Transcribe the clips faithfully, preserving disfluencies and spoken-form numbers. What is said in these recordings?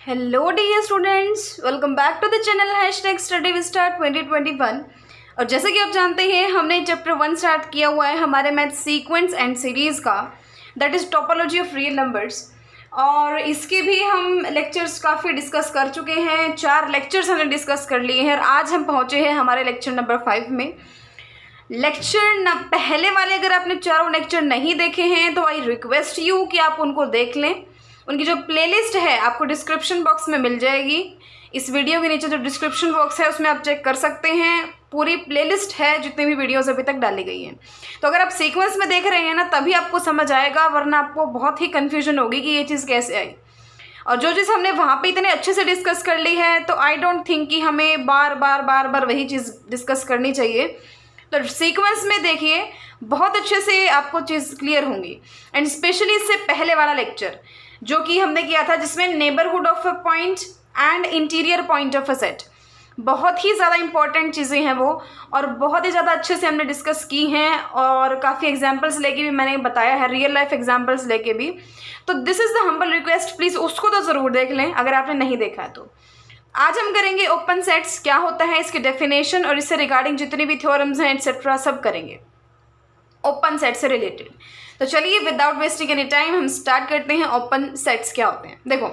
Hello dear students, welcome back to the channel hashtag study with star twenty twenty one. और जैसे कि आप जानते हैं, हमने चैप्टर वन स्टार्ट किया हुआ है हमारे मैथ सीक्वेंस एंड सीरीज़ का, that is topology of real numbers. और इसके भी हम लेक्चर्स काफ़ी डिस्कस कर चुके हैं, चार लेक्चर्स हमने डिस्कस कर लिए हैं और आज हम पहुँचे हैं हमारे लेक्चर नंबर फाइव में। लेक्चर न पहले वाले अगर आपने चारों लेक्चर नहीं देखे हैं तो आई रिक्वेस्ट यू कि आप उनको देख लें। उनकी जो प्लेलिस्ट है आपको डिस्क्रिप्शन बॉक्स में मिल जाएगी। इस वीडियो के नीचे जो डिस्क्रिप्शन बॉक्स है उसमें आप चेक कर सकते हैं, पूरी प्लेलिस्ट है जितनी भी वीडियोस अभी तक डाली गई हैं। तो अगर आप सीक्वेंस में देख रहे हैं ना तभी आपको समझ आएगा, वरना आपको बहुत ही कन्फ्यूजन होगी कि ये चीज़ कैसे आई। और जो चीज़ हमने वहाँ पे इतने अच्छे से डिस्कस कर ली है तो आई डोंट थिंक कि हमें बार बार बार बार वही चीज़ डिस्कस करनी चाहिए। तो सीक्वेंस में देखिए, बहुत अच्छे से आपको चीज़ क्लियर होंगी। एंड स्पेशली इससे पहले वाला लेक्चर जो कि हमने किया था जिसमें neighbourhood of a point and interior point of a set, बहुत ही ज़्यादा इंपॉर्टेंट चीज़ें हैं वो, और बहुत ही ज़्यादा अच्छे से हमने डिस्कस की हैं और काफ़ी एग्जांपल्स लेके भी मैंने बताया है, रियल लाइफ एग्जांपल्स लेके भी। तो this is the humble request, please उसको तो ज़रूर देख लें अगर आपने नहीं देखा है तो। आज हम करेंगे ओपन सेट्स क्या होता है, इसकी डेफिनेशन और इससे रिगार्डिंग जितनी भी थ्योरम्स हैं एटसेट्रा सब करेंगे ओपन सेट से रिलेटेड। तो चलिए विदाउट वेस्टिंग एनी टाइम हम स्टार्ट करते हैं। ओपन सेट्स क्या होते हैं, देखो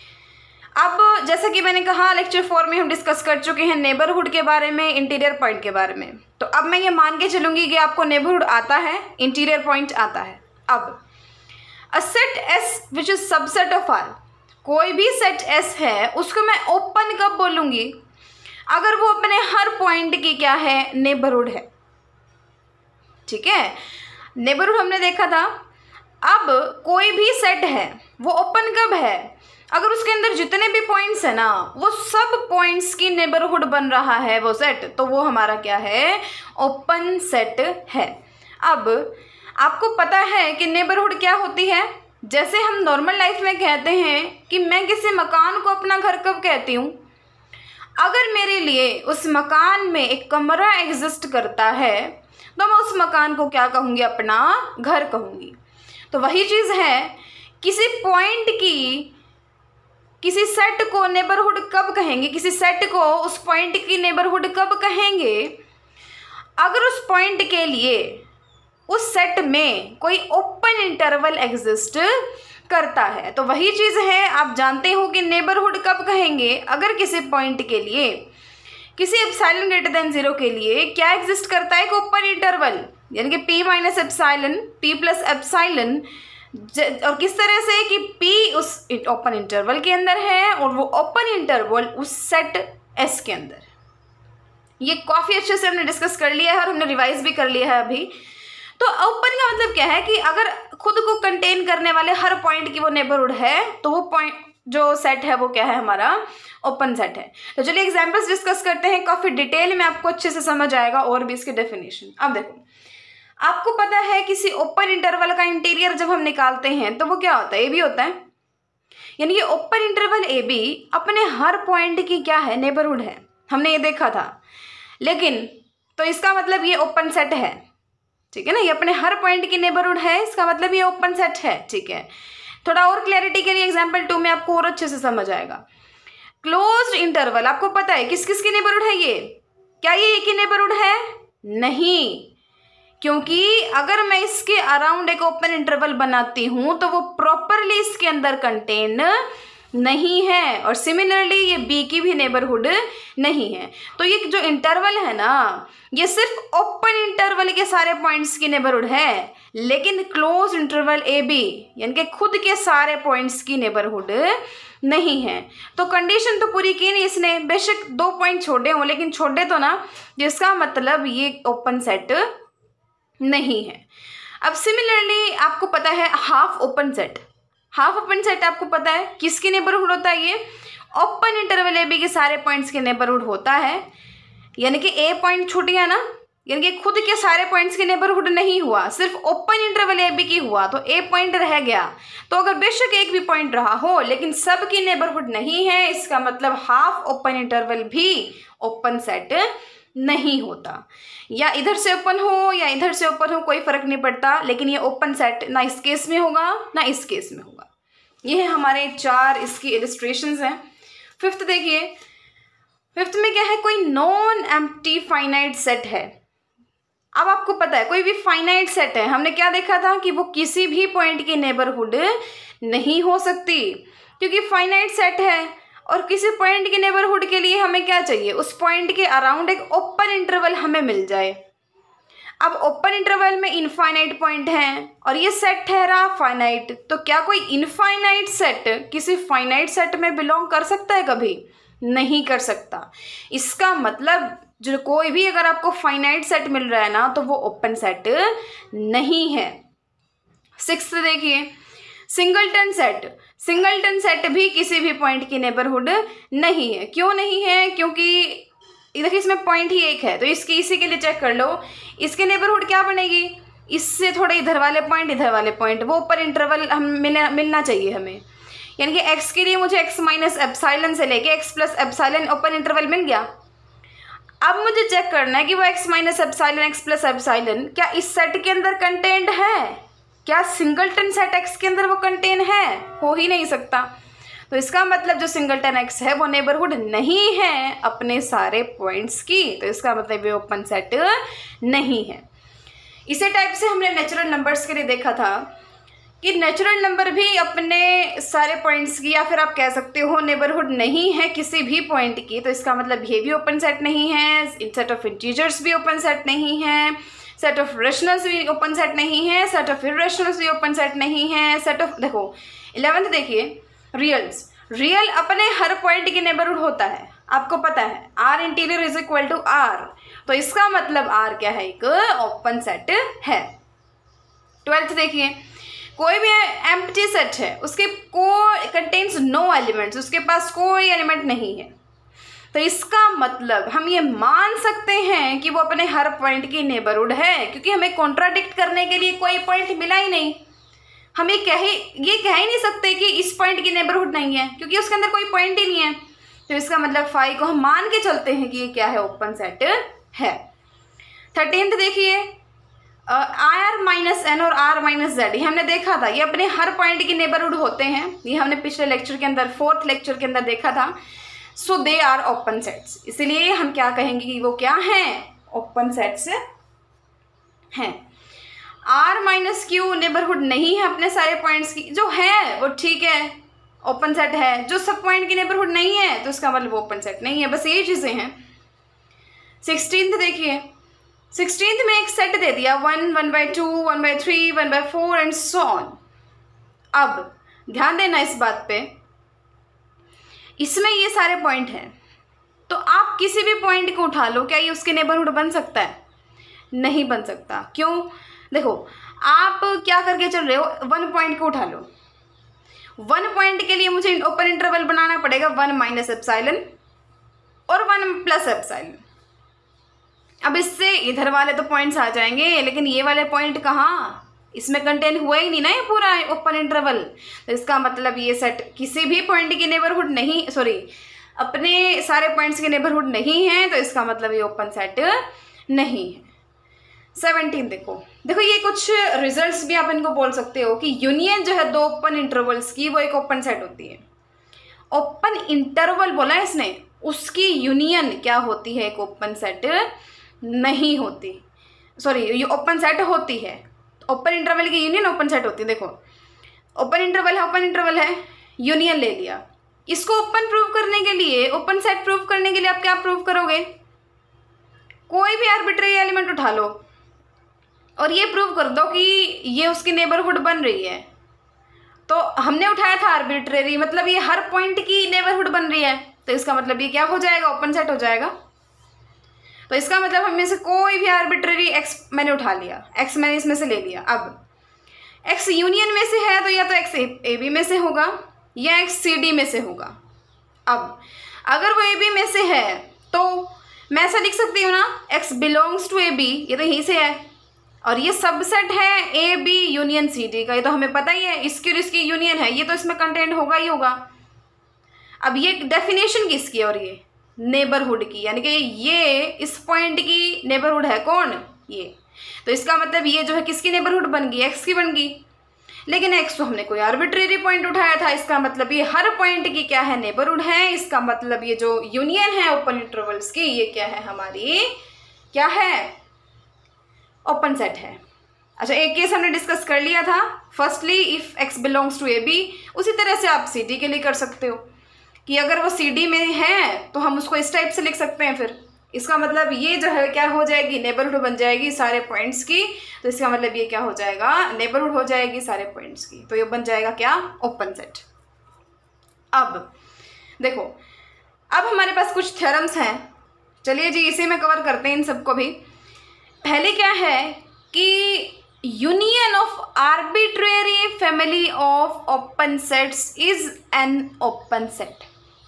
अब जैसा कि मैंने कहा लेक्चर फोर में हम डिस्कस कर चुके हैं नेबरहुड के बारे में, इंटीरियर पॉइंट के बारे में। तो अब मैं ये मान के चलूंगी कि आपको नेबरहुड आता है, इंटीरियर पॉइंट आता है। अब a set S which is subset of R, कोई भी सेट एस है उसको मैं ओपन कब बोलूंगी, अगर वो अपने हर पॉइंट की क्या है, नेबरहुड है। ठीक है, नेबरहुड हमने देखा था। अब कोई भी सेट है वो ओपन कब है, अगर उसके अंदर जितने भी पॉइंट्स है ना वो सब पॉइंट्स की नेबरहुड बन रहा है वो सेट, तो वो हमारा क्या है, ओपन सेट है। अब आपको पता है कि नेबरहुड क्या होती है। जैसे हम नॉर्मल लाइफ में कहते हैं कि मैं किसी मकान को अपना घर कब कहती हूँ, अगर मेरे लिए उस मकान में एक कमरा एग्जिस्ट करता है तो मैं उस मकान को क्या कहूँगी, अपना घर कहूँगी। तो वही चीज़ है, किसी पॉइंट की, किसी सेट को नेबरहुड कब कहेंगे, किसी सेट को उस पॉइंट की नेबरहुड कब कहेंगे, अगर उस पॉइंट के लिए उस सेट में कोई ओपन इंटरवल एग्जिस्ट करता है। तो वही चीज़ है, आप जानते हो कि नेबरहुड कब कहेंगे, अगर किसी पॉइंट के लिए, किसी एप्सिलॉन ग्रेटर देन जीरो के लिए क्या एग्जिस्ट करता है, एक ओपन इंटरवल, यानी कि p minus epsilon, p plus epsilon, और किस तरह से कि p उस ओपन इंटरवल के अंदर है और वो ओपन इंटरवल उस सेट s के अंदर। ये काफ़ी अच्छे से हमने डिस्कस कर लिया है और हमने रिवाइज भी कर लिया है अभी। तो ओपन का मतलब क्या है कि अगर खुद को कंटेन करने वाले हर पॉइंट की वो नेबरहुड है तो वो पॉइंट जो सेट है वो क्या है, हमारा ओपन सेट है। तो चलिए एग्जांपल्स डिस्कस करते हैं, काफ़ी डिटेल में आपको अच्छे से समझ आएगा और भी इसके डेफिनेशन। अब देखो, आपको पता है किसी ओपन इंटरवल का इंटीरियर जब हम निकालते हैं तो वो क्या होता है, ए बी होता है। यानी कि ओपन इंटरवल ए बी अपने हर पॉइंट की क्या है, नेबरहुड है। हमने ये देखा था, लेकिन तो इसका मतलब ये ओपन सेट है। ठीक है ना, ये अपने हर पॉइंट की नेबरहुड है, इसका मतलब ये ओपन सेट है। ठीक है, थोड़ा और क्लैरिटी के लिए एग्जांपल टू में आपको और अच्छे से समझ आएगा। क्लोज्ड इंटरवल आपको पता है किस किस की नेबरहुड है, ये क्या ये एक ही नेबरहुड है, नहीं, क्योंकि अगर मैं इसके अराउंड एक ओपन इंटरवल बनाती हूं तो वो प्रॉपरली इसके अंदर कंटेन नहीं है, और सिमिलरली ये बी की भी नेबरहुड नहीं है। तो ये जो इंटरवल है ना, ये सिर्फ ओपन इंटरवल के सारे पॉइंट्स की नेबरहुड है, लेकिन क्लोज इंटरवल ए बी यानी कि खुद के सारे पॉइंट्स की नेबरहुड नहीं है। तो कंडीशन तो पूरी की नहीं इसने, बेशक दो पॉइंट छोटे हों लेकिन छोटे तो ना, जिसका मतलब ये ओपन सेट नहीं है। अब सिमिलरली आपको पता है half open set, half open set आपको पता है किसकी नेबरहुड होता है, ये ओपन इंटरवल ए बी के सारे पॉइंट्स के नेबरहुड होता है। यानी कि ए पॉइंट छूट गया ना, यानी कि खुद के सारे पॉइंट्स के नेबरहुड नहीं हुआ, सिर्फ ओपन इंटरवल ए बी की हुआ, तो ए पॉइंट रह गया। तो अगर बेशक एक भी पॉइंट रहा हो लेकिन सब की नेबरहुड नहीं है, इसका मतलब हाफ ओपन इंटरवल भी ओपन सेट नहीं होता। या इधर से ओपन हो या इधर से ओपन हो कोई फर्क नहीं पड़ता, लेकिन ये ओपन सेट ना इस केस में होगा ना इस केस में होगा। ये है हमारे चार इसकी इलस्ट्रेशंस हैं। फिफ्थ देखिए, फिफ्थ में क्या है, कोई नॉन एम्प्टी फाइनाइट सेट है। अब आपको पता है कोई भी फाइनाइट सेट है, हमने क्या देखा था कि वो किसी भी पॉइंट की नेबरहुड नहीं हो सकती, क्योंकि फाइनाइट सेट है और किसी पॉइंट की नेबरहुड के लिए हमें क्या चाहिए, उस पॉइंट के अराउंड एक ओपन इंटरवल हमें मिल जाए। अब ओपन इंटरवल में इनफाइनाइट पॉइंट हैं और ये सेट ठहरा फाइनाइट, तो क्या कोई इनफाइनाइट सेट किसी फाइनाइट सेट में बिलोंग कर सकता है? कभी नहीं कर सकता। इसका मतलब जो कोई भी अगर आपको फाइनाइट सेट मिल रहा है ना, तो वो ओपन सेट नहीं है। सिक्स्थ देखिए, सिंगलटन सेट। सिंगलटन सेट भी किसी भी पॉइंट की नेबरहुड नहीं है। क्यों नहीं है? क्योंकि देखिए इसमें पॉइंट ही एक है, तो इसकी इसी के लिए चेक कर लो, इसके नेबरहुड क्या बनेगी, इससे थोड़े इधर वाले पॉइंट इधर वाले पॉइंट, वो ऊपर इंटरवल हम मिलना मिलना चाहिए हमें। यानी कि x के लिए मुझे x माइनस एप्साइलन से लेके x plus epsilon open interval मिल गया। अब मुझे चेक करना है कि वो x minus epsilon x plus epsilon क्या इस सेट के अंदर कंटेंट है? क्या सिंगलटन सेट x के अंदर वो कंटेन है? हो ही नहीं सकता। तो इसका मतलब जो सिंगलटन x है वो नेबरहुड नहीं है अपने सारे पॉइंट्स की, तो इसका मतलब ये ओपन सेट नहीं है। इसी टाइप से हमने नेचुरल नंबर्स के लिए देखा था कि नेचुरल नंबर भी अपने सारे पॉइंट्स की, या फिर आप कह सकते हो नेबरहुड नहीं है किसी भी पॉइंट की, तो इसका मतलब ये भी ओपन सेट नहीं है। सेट ऑफ इंटीजर्स भी ओपन सेट नहीं है, सेट ऑफ रेशनल्स भी ओपन सेट नहीं है, सेट ऑफ इरेशनल्स भी ओपन सेट नहीं है, सेट ऑफ देखो इलेवेंथ देखिए, रियल्स। रियल अपने हर पॉइंट की नेबरहुड होता है, आपको पता है R interior is equal to R, तो इसका मतलब आर क्या है, एक ओपन सेट है। ट्वेल्थ देखिए, कोई भी एम्प्टी सेट है, उसके को कंटेन्स नो एलिमेंट्स, उसके पास कोई एलिमेंट नहीं है, तो इसका मतलब हम ये मान सकते हैं कि वो अपने हर पॉइंट की नेबरहुड है, क्योंकि हमें कॉन्ट्राडिक्ट करने के लिए कोई पॉइंट मिला ही नहीं। हम ये कह ही ये कह ही नहीं सकते कि इस पॉइंट की नेबरहुड नहीं है, क्योंकि उसके अंदर कोई पॉइंट ही नहीं है, तो इसका मतलब फाइव को हम मान के चलते हैं कि ये क्या है, ओपन सेट है। थर्टीन्थ देखिए, आर माइनस एन और आर माइनस जेड, ये हमने देखा था, ये अपने हर पॉइंट की नेबरहुड होते हैं, ये हमने पिछले लेक्चर के अंदर फोर्थ लेक्चर के अंदर देखा था। So they are open sets, इसलिए हम क्या कहेंगे कि वो क्या हैं, ओपन सेट्स हैं। आर माइनस क्यू नेबरहुड नहीं है अपने सारे पॉइंट्स की, जो है वो ठीक है ओपन सेट है, जो सब पॉइंट की नेबरहुड नहीं है तो इसका मतलब ओपन सेट नहीं है। बस ये चीज़ें हैं। सिक्सटीन्थ देखिए, सिक्सटीन्थ में एक सेट दे दिया, one one by two one by three one by four and so on. अब ध्यान देना इस बात पे, इसमें ये सारे पॉइंट हैं, तो आप किसी भी पॉइंट को उठा लो, क्या ये उसके नेबरहुड बन सकता है? नहीं बन सकता। क्यों? देखो आप क्या करके चल रहे हो, वन पॉइंट को उठा लो, वन पॉइंट के लिए मुझे ओपन इंटरवल बनाना पड़ेगा वन माइनस एप्साइलन और वन प्लस एप्साइलन। अब इससे इधर वाले तो पॉइंट्स आ जाएंगे, लेकिन ये वाले पॉइंट कहाँ, इसमें कंटेन हुआ ही नहीं ना ये पूरा ओपन इंटरवल, तो इसका मतलब ये सेट किसी भी पॉइंट की नेबरहुड नहीं, सॉरी अपने सारे पॉइंट्स की नेबरहुड नहीं है, तो इसका मतलब ये ओपन सेट नहीं है। सेवनटीन देखो, देखो ये कुछ रिजल्ट्स भी आप इनको बोल सकते हो कि यूनियन जो है दो ओपन इंटरवल्स की, वो एक ओपन सेट होती है। ओपन इंटरवल बोला है इसने, उसकी यूनियन क्या होती है, एक ओपन सेट नहीं होती, सॉरी ये ओपन सेट होती है। ओपन इंटरवल की यूनियन ओपन सेट होती है। देखो ओपन इंटरवल है, ओपन इंटरवल है, यूनियन ले लिया, इसको ओपन प्रूव करने के लिए, ओपन सेट प्रूव करने के लिए आप क्या प्रूव करोगे, कोई भी आर्बिट्रेरी एलिमेंट उठा लो और ये प्रूव कर दो कि ये उसकी नेबरहुड बन रही है। तो हमने उठाया था आर्बिट्रेरी, मतलब ये हर पॉइंट की नेबरहुड बन रही है, तो इसका मतलब ये क्या हो जाएगा, ओपन सेट हो जाएगा। तो इसका मतलब हम में से कोई भी आर्बिट्रेरी एक्स मैंने उठा लिया, एक्स मैंने इसमें से ले लिया। अब एक्स यूनियन में से है, तो या तो एक्स ए बी में से होगा या एक्स सी डी में से होगा। अब अगर वो ए बी में से है तो मैं ऐसा लिख सकती हूँ ना, x belongs to A B, ये तो यहीं से है, और ये सबसेट है A B union C D का, ये तो हमें पता ही है, इसकी और इसकी यूनियन है, ये तो इसमें कंटेंट होगा ही होगा। अब ये डेफिनेशन किसकी, और ये नेबरहुड की, यानी कि ये इस पॉइंट की नेबरहुड है कौन, ये, तो इसका मतलब ये जो है किसकी नेबरहुड बन गई, एक्स की बन गई। लेकिन एक्स तो हमने कोई आर्बिट्रेरी पॉइंट उठाया था, इसका मतलब ये हर पॉइंट की क्या है, नेबरहुड है। इसका मतलब ये जो यूनियन है ओपन इंटरवल्स की, ये क्या है, हमारी क्या है, ओपन सेट है। अच्छा, एक केस हमने डिस्कस कर लिया था, firstly if x belongs to A B. उसी तरह से आप सी डी के लिए कर सकते हो कि अगर वो सी डी में है तो हम उसको इस टाइप से लिख सकते हैं। फिर इसका मतलब ये जो है क्या हो जाएगी, नेबरहुड बन जाएगी सारे पॉइंट्स की। तो इसका मतलब ये क्या हो जाएगा, नेबरहुड हो जाएगी सारे पॉइंट्स की। तो ये बन जाएगा क्या, ओपन सेट। अब देखो, अब हमारे पास कुछ थ्योरम्स हैं, चलिए जी इसे में कवर करते हैं इन सबको भी। पहले क्या है कि union of arbitrary family of open sets is an open set.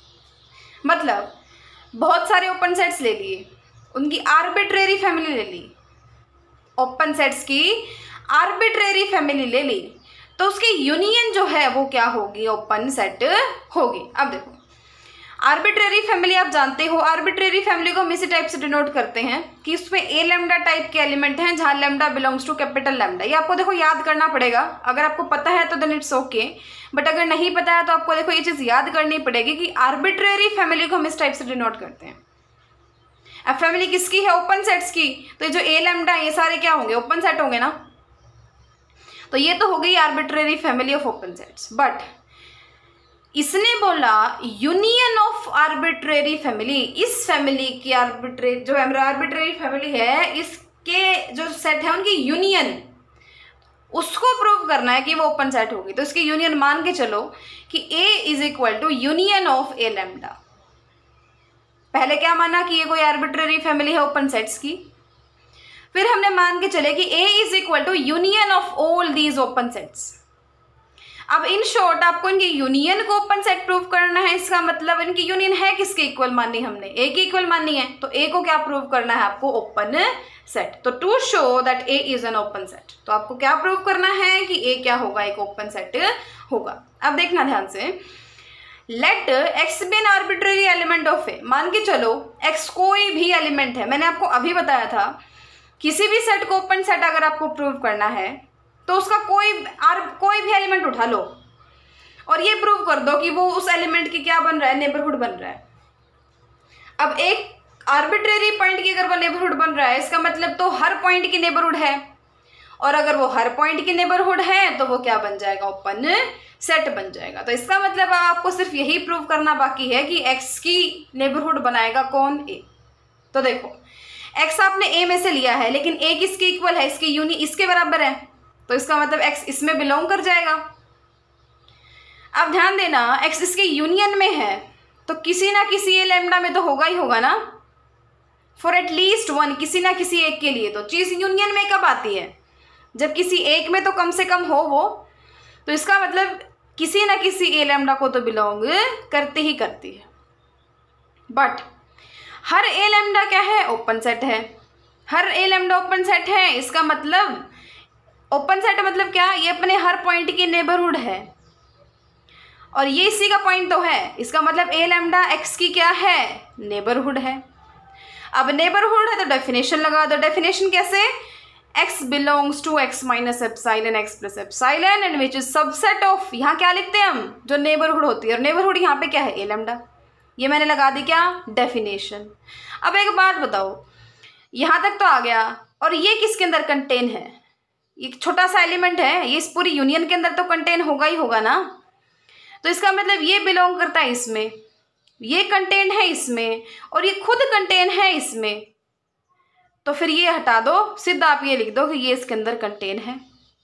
मतलब बहुत सारे ओपन सेट्स ले लिए, उनकी आर्बिट्रेरी फैमिली ले ली, ओपन सेट्स की आर्बिट्रेरी फैमिली ले ली, तो उसकी यूनियन जो है वो क्या होगी, ओपन सेट होगी। अब देखो, आर्बिट्रेरी फैमिली आप जानते हो, आर्बिट्रेरी फैमिली को हम इसी टाइप से डिनोट करते हैं कि उसमें ए लैम्डा टाइप के एलिमेंट हैं जहां lambda belongs to capital lambda. ये आपको देखो याद करना पड़ेगा, अगर आपको पता है तो देन इट्स ओके, बट अगर नहीं पता है तो आपको देखो ये चीज़ याद करनी पड़ेगी कि आर्बिट्रेरी फैमिली को हम इस टाइप से डिनोट करते हैं। अब फैमिली किसकी है, ओपन सेट्स की, तो ये जो ए लैम्डा ये सारे क्या होंगे, ओपन सेट होंगे ना। तो ये तो हो गई arbitrary family of open sets. But इसने बोला यूनियन ऑफ आर्बिट्रेरी फैमिली, इस फैमिली की आर्बिट्रे जो आर्बिट्रेरी फैमिली है, इसके जो सेट है उनकी यूनियन, उसको प्रूव करना है कि वो ओपन सेट होगी। तो इसकी यूनियन मान के चलो कि A is equal to union of A lambda. पहले क्या माना कि ये कोई आर्बिट्रेरी फैमिली है ओपन सेट्स की, फिर हमने मान के चले कि A is equal to union of all these open sets. अब इन शॉर्ट आपको इनकी यूनियन को ओपन सेट प्रूव करना है। इसका मतलब इनकी यूनियन है किसके इक्वल माननी, हमने ए की इक्वल माननी है। तो ए को क्या प्रूव करना है आपको, ओपन सेट। तो to show that A is an open set, तो आपको क्या प्रूव करना है कि ए क्या होगा, एक ओपन सेट होगा। अब देखना ध्यान से, let x be an arbitrary element of A. मान के चलो एक्स कोई भी एलिमेंट है, मैंने आपको अभी बताया था किसी भी सेट को ओपन सेट अगर आपको प्रूव करना है तो उसका कोई आर कोई भी एलिमेंट उठा लो और ये प्रूव कर दो कि वो उस एलिमेंट की क्या बन रहा है, नेबरहुड बन रहा है। अब एक आर्बिट्रेरी पॉइंट की अगर वो नेबरहुड बन रहा है, इसका मतलब तो हर पॉइंट की नेबरहुड है, और अगर वो हर पॉइंट की नेबरहुड है तो वो क्या बन जाएगा, ओपन सेट बन जाएगा। तो इसका मतलब आपको सिर्फ यही प्रूव करना बाकी है कि एक्स की नेबरहुड बनाएगा कौन, ए। तो देखो एक्स आपने ए में से लिया है, लेकिन ए किसके इक्वल है, इसकी यूनि इसके बराबर है, तो इसका मतलब x इसमें बिलोंग कर जाएगा। अब ध्यान देना, x इसके यूनियन में है तो किसी ना किसी ए लैम्डा में तो होगा ही होगा ना, फॉर एट लीस्ट वन, किसी ना किसी एक के लिए। तो चीज़ यूनियन में कब आती है, जब किसी एक में तो कम से कम हो वो, तो इसका मतलब किसी ना किसी ए लैम्डा को तो बिलोंग करती ही करती है। बट हर ए लैम्डा क्या है, ओपन सेट है। हर ए लैम्डा ओपन सेट है, इसका मतलब ओपन सेट मतलब क्या, ये अपने हर पॉइंट की नेबरहुड है, और ये इसी का पॉइंट तो है। इसका मतलब ए लैम्डा एक्स की क्या है, नेबरहुड है। अब नेबरहुड है तो डेफिनेशन लगा दो। डेफिनेशन कैसे, x belongs to x minus epsilon x plus epsilon and which is subset of, यहाँ क्या लिखते हैं हम, जो नेबरहुड होती है, और नेबरहुड यहाँ पे क्या है, ए लैम्डा। ये मैंने लगा दी क्या, डेफिनेशन। अब एक बात बताओ, यहाँ तक तो आ गया, और ये किसके अंदर कंटेन है, एक छोटा सा एलिमेंट है, ये इस पूरी यूनियन के अंदर तो कंटेन होगा ही होगा ना। तो इसका मतलब ये बिलोंग करता है इसमें, ये कंटेन है इसमें, और ये खुद कंटेन है इसमें। तो फिर ये हटा दो, सीधा आप ये लिख दो कि ये इसके अंदर कंटेन है।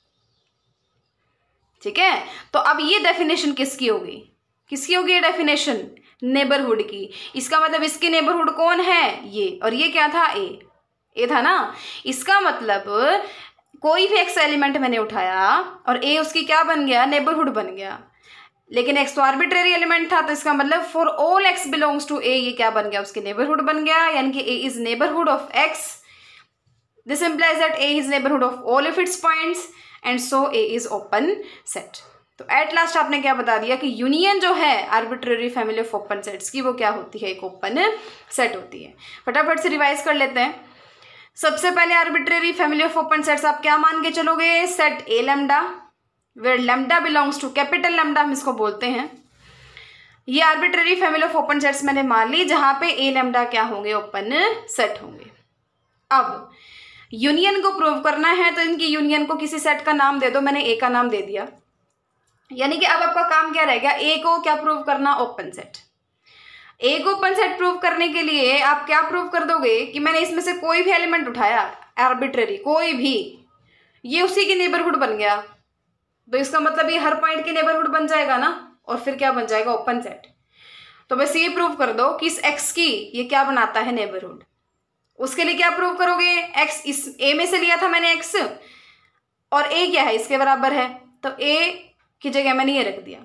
ठीक है, तो अब ये डेफिनेशन किसकी होगी, किसकी होगी ये डेफिनेशन, नेबरहुड की। इसका मतलब इसकी नेबरहुड कौन है, ये, और ये क्या था, ए, ए था ना। इसका मतलब कोई भी एक्स एलिमेंट मैंने उठाया और ए उसकी क्या बन गया, नेबरहुड बन गया। लेकिन एक्स तो आर्बिट्रेरी एलिमेंट था, तो इसका मतलब for all x belongs to A, ये क्या बन गया, उसके नेबरहुड बन गया, यानी कि A is neighbourhood of x. This implies that A is neighbourhood of all of its points and so A is open set. तो एट लास्ट आपने क्या बता दिया कि यूनियन जो है arbitrary family of open sets की, वो क्या होती है, एक ओपन सेट होती है। फटाफट से रिवाइज कर लेते हैं। सबसे पहले arbitrary family of open sets आप क्या मान के चलोगे, set A lambda, where lambda belongs to capital lambda, हम इसको बोलते हैं। ये arbitrary family of open sets मैंने मान ली जहां पे ए लेमडा क्या होंगे, ओपन सेट होंगे। अब यूनियन को प्रूव करना है तो इनकी यूनियन को किसी सेट का नाम दे दो, मैंने ए का नाम दे दिया। यानी कि अब आपका काम क्या रहेगा, ए को क्या प्रूव करना, ओपन सेट। ए को ओपन सेट प्रूव करने के लिए आप क्या प्रूव कर दोगे कि मैंने इसमें से कोई भी एलिमेंट उठाया आर्बिट्रेरी, कोई भी, ये उसी की नेबरहुड बन गया, तो इसका मतलब ये हर पॉइंट की नेबरहुड बन जाएगा ना, और फिर क्या बन जाएगा, ओपन सेट। तो बस ये प्रूव कर दो कि इस एक्स की ये क्या बनाता है, नेबरहुड। उसके लिए क्या प्रूव करोगे, एक्स इस ए में से लिया था मैंने एक्स, और ए क्या है, इसके बराबर है, तो ए की जगह मैंने ये रख दिया।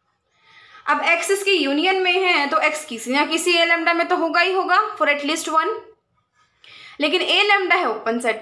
अब एक्स इसकी यूनियन में है तो एक्स किसी ना किसी ए लैम्डा में तो होगा ही होगा, फॉर एटलीस्ट वन। लेकिन ए लैम्डा है ओपन सेट।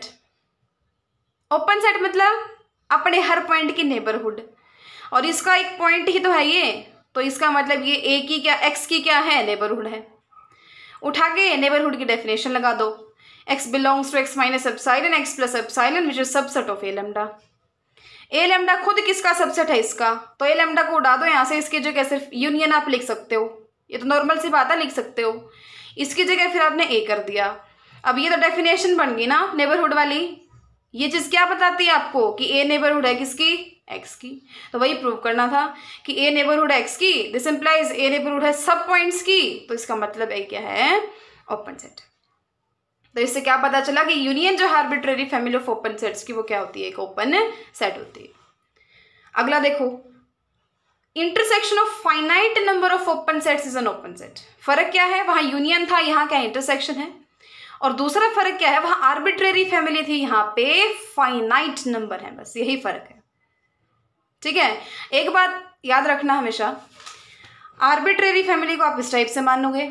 ओपन सेट मतलब अपने हर पॉइंट की नेबरहुड, और इसका एक पॉइंट ही तो है ये, तो इसका मतलब ये ए की क्या, एक्स की क्या है, नेबरहुड है। उठा के नेबरहुड की डेफिनेशन लगा दो, x belongs to x minus epsilon x plus epsilon which is subset of A lambda. A lambda खुद किसका सबसेट है, इसका, तो ए लैम्डा को उड़ा दो यहाँ से, इसकी जगह सिर्फ यूनियन आप लिख सकते हो, ये तो नॉर्मल सी बात है, लिख सकते हो। इसकी जगह फिर आपने ए कर दिया। अब ये तो डेफिनेशन बन गई ना नेबरहुड वाली। ये चीज़ क्या बताती है आपको कि ए नेबरहुड है किसकी, एक्स की। तो वही प्रूव करना था कि ए नेबरहुड है एक्स की, दिस इंप्लाइज ए नेबरहुड है सब पॉइंट्स की, तो इसका मतलब ए क्या है, ओपन सेट। तो इससे क्या पता चला कि यूनियन जो है arbitrary family of open sets की वो क्या होती है, एक ओपन सेट होती है। अगला देखो, intersection of finite number of open sets is an open set. फर्क क्या है, वहां यूनियन था, यहाँ क्या इंटरसेक्शन है। और दूसरा फर्क क्या है, वहां आर्बिट्रेरी फैमिली थी, यहाँ पे फाइनाइट नंबर है, बस यही फर्क है। ठीक है, एक बात याद रखना हमेशा, आर्बिट्रेरी फैमिली को आप इस टाइप से मानोगे,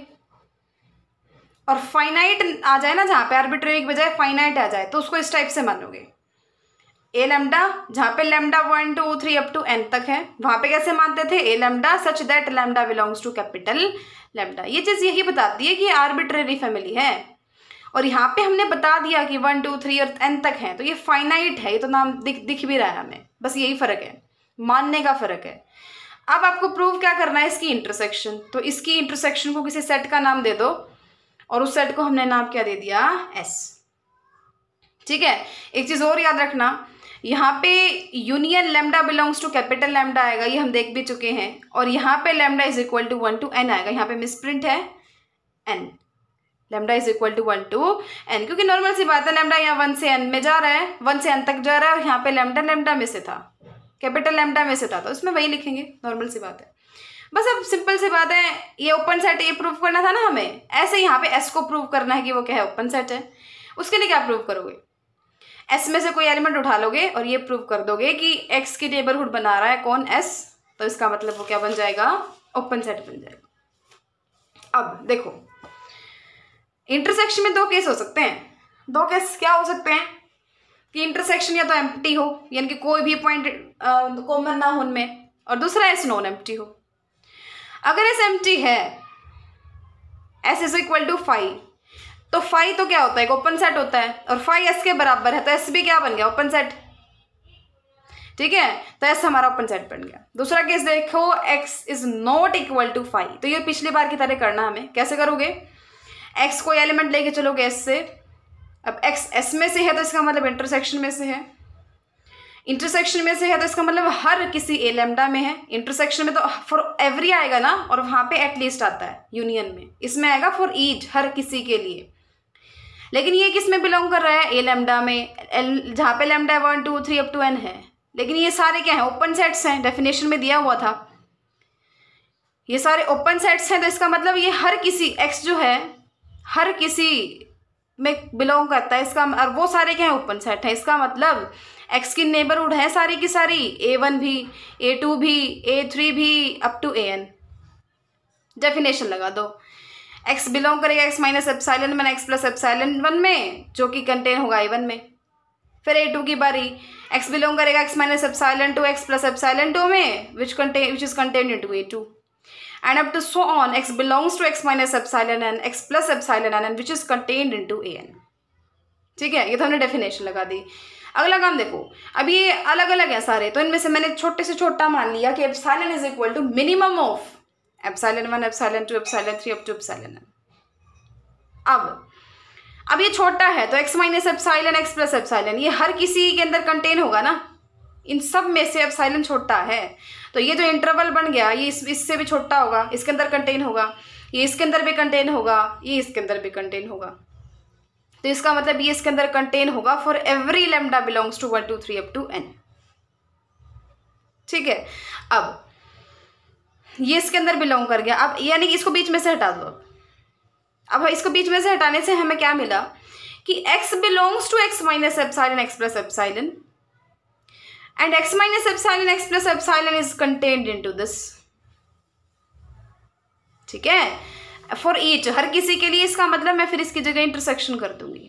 और फाइनाइट आ जाए ना जहाँ पे आर्बिट्रेरी की बजाय फाइनाइट आ जाए तो उसको इस टाइप से मानोगे। ए लैम्डा जहाँ पे lambda one two three up to N तक है, वहाँ पे कैसे मानते थे, A lambda such that lambda belongs to capital lambda. ये चीज़ यही बताती है कि आर्बिट्रेरी फैमिली है। और यहाँ पे हमने बता दिया कि वन टू थ्री और एन तक है, तो ये फाइनाइट है, ये तो नाम दिख दिख भी रहा है हमें, बस यही फ़र्क है, मानने का फ़र्क है। अब आपको प्रूव क्या करना है, इसकी इंटरसेक्शन। तो इसकी इंटरसेक्शन को किसी सेट का नाम दे दो, और उस सेट को हमने नाम क्या दे दिया, एस। ठीक है, एक चीज़ और याद रखना, यहाँ पे union lambda belongs to capital lambda आएगा, ये हम देख भी चुके हैं, और यहाँ पे lambda is equal to one two N आएगा, यहाँ पे मिसप्रिंट है N, lambda is equal to one two N, क्योंकि नॉर्मल सी बात है, लैम्डा यहाँ वन से एन में जा रहा है, वन से एन तक जा रहा है, और यहाँ पे लैम्डा लैम्डा में से था, कैपिटल लैम्डा में से था, तो इसमें वही लिखेंगे, नॉर्मल सी बात है। बस अब सिंपल सी बात है, ये ओपन सेट ये प्रूव करना था ना हमें, ऐसे यहाँ पे एस को प्रूव करना है कि वो क्या है, ओपन सेट है। उसके लिए क्या प्रूव करोगे, एस में से कोई एलिमेंट उठा लोगे और ये प्रूव कर दोगे कि एक्स की नेबरहुड बना रहा है कौन, एस, तो इसका मतलब वो क्या बन जाएगा, ओपन सेट बन जाएगा। अब देखो, इंटरसेक्शन में दो केस हो सकते हैं। दो केस क्या हो सकते हैं कि इंटरसेक्शन या तो एम्प्टी हो, यानी कि कोई भी पॉइंट कॉमन ना हो उनमें, और दूसरा एस नॉन एम्प्टी हो। अगर एस एम्प्टी है, S is equal to five, तो फाइव तो क्या होता है, एक ओपन सेट होता है, और फाइव एस के बराबर है, तो एस भी क्या बन गया, ओपन सेट। ठीक है, तो एस हमारा ओपन सेट बन गया। दूसरा केस देखो, x is not equal to five, तो ये पिछली बार की तरह करना हमें। कैसे करोगे, एक्स कोई एलिमेंट लेके चलोगे एस से, अब एक्स एस में से है तो इसका मतलब इंटरसेक्शन में से है, इंटरसेक्शन में से है तो इसका मतलब हर किसी ए लैम्डा में है। इंटरसेक्शन में तो फॉर एवरी आएगा ना, और वहाँ पे एटलीस्ट आता है यूनियन में, इसमें आएगा फॉर ईच, हर किसी के लिए। लेकिन ये किस में बिलोंग कर रहा है, ए लैम्डा में, एल जहाँ पे lambda one two three up to n है। लेकिन ये सारे क्या हैं, ओपन सेट्स हैं, डेफिनेशन में दिया हुआ था ये सारे ओपन सेट्स हैं, तो इसका मतलब ये हर किसी एक्स जो है हर किसी में बिलोंग करता है इसका, और वो सारे क्या है, ओपन सेट है। इसका मतलब एक्स की नेबरहुड है सारी की सारी, ए वन भी, ए टू भी, ए थ्री भी, up to a n. Definition लगा दो, एक्स बिलोंग करेगा x minus epsilon one x plus epsilon one में, जो कि कंटेन होगा ए वन में। फिर ए टू की बारी, एक्स बिलोंग करेगा x minus epsilon two x plus epsilon two में, which contain which is contain into a two, and up to so on, x belongs to x minus epsilon n, x plus epsilon n, which is contained into a n। ठीक है, ये तो हमने definition लगा दी। अगला काम देखो, अब ये अलग अलग है सारे, तो इनमें से मैंने छोटे से छोटा मान लिया कि epsilon is equal to minimum of epsilon one, epsilon two, epsilon three, up to epsilon n. अब अब ये छोटा है तो x minus epsilon x plus epsilon, ये हर किसी के अंदर कंटेन होगा ना, इन सब में से एप्सिलॉन छोटा है, तो ये जो इंटरवल बन गया ये इस इससे भी छोटा होगा, इसके अंदर कंटेन होगा, ये इसके अंदर भी कंटेन होगा, ये इसके अंदर भी कंटेन होगा, तो इसका मतलब ये इसके अंदर कंटेन होगा for every lambda belongs to one two three up to n. ठीक है, अब ये इसके अंदर बिलोंग कर गया, अब यानी कि इसको बीच में से हटा दो। अब अब इसको बीच में से हटाने से हमें क्या मिला कि x belongs to x minus epsilon x plus epsilon and x minus epsilon x plus epsilon is contained into this. ठीक है, फॉर ईच, हर किसी के लिए, इसका मतलब मैं फिर इसकी जगह इंटरसेक्शन कर दूंगी।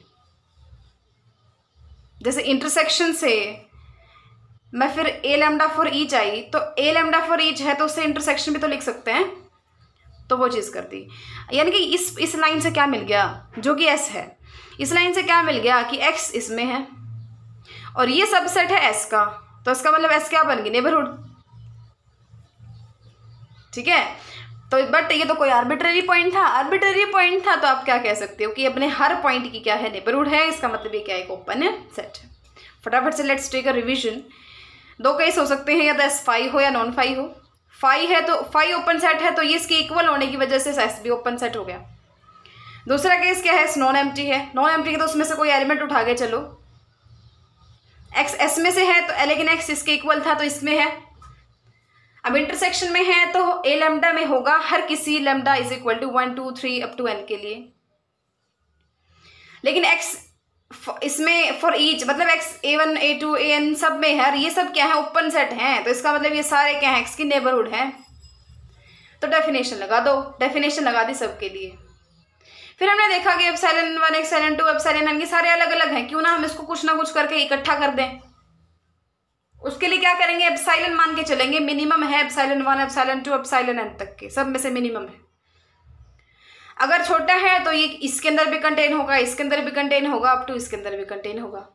जैसे इंटरसेक्शन से मैं फिर a lambda for each i, तो ए लैम्डा फॉर ईच है तो उससे इंटरसेक्शन भी तो लिख सकते हैं, तो वो चीज़ कर दी। यानी कि इस इस लाइन से क्या मिल गया, जो कि एस है, इस लाइन से क्या मिल गया कि एक्स इसमें है और ये सबसेट है एस का, तो इसका मतलब एस क्या बन गई, नेबरहुड। ठीक है, तो बट ये तो कोई आर्बिट्ररी पॉइंट था, आर्बिट्ररी पॉइंट था तो आप क्या कह सकते हो कि अपने हर पॉइंट की क्या है, नेबरहुड है, इसका मतलब ये क्या है, एक ओपन सेट है। फटाफट से लेट्स टेक अ रिवीजन। दो केस हो सकते हैं, या तो एस फाई हो या नॉन फाई हो। फाई है तो फाई ओपन सेट है, तो ये इसके इक्वल होने की वजह से एस भी ओपन सेट हो गया। दूसरा केस क्या है, नॉन एम्प्टी है, नॉन एम्प्टी है तो उसमें से कोई एलिमेंट उठा के चलो, एक्स एस में से है तो लेकिन एक्स इसके इक्वल था तो इसमें है। अब इंटरसेक्शन में है तो ए लैम्डा में होगा हर किसी lambda is equal to one two three up to n के लिए, लेकिन एक्स इसमें फॉर ईच मतलब x a one a two a n सब में है, ये सब क्या है, ओपन सेट हैं, तो इसका मतलब ये सारे क्या है, एक्स की नेबरहुड है। तो डेफिनेशन लगा दो, डेफिनेशन लगा दी सबके लिए। फिर हमने देखा कि epsilon one, epsilon two, epsilon n, ये सारे अलग अलग हैं, क्यों ना हम इसको कुछ ना कुछ करके इकट्ठा कर दें। उसके लिए क्या करेंगे, एप्सिलॉन मान के चलेंगे, मिनिमम है epsilon one, epsilon two, epsilon n तक के, सब में से मिनिमम है। अगर छोटा है तो ये इसके अंदर भी कंटेन होगा, इसके अंदर भी कंटेन होगा, अप टू इसके अंदर भी कंटेन होगा।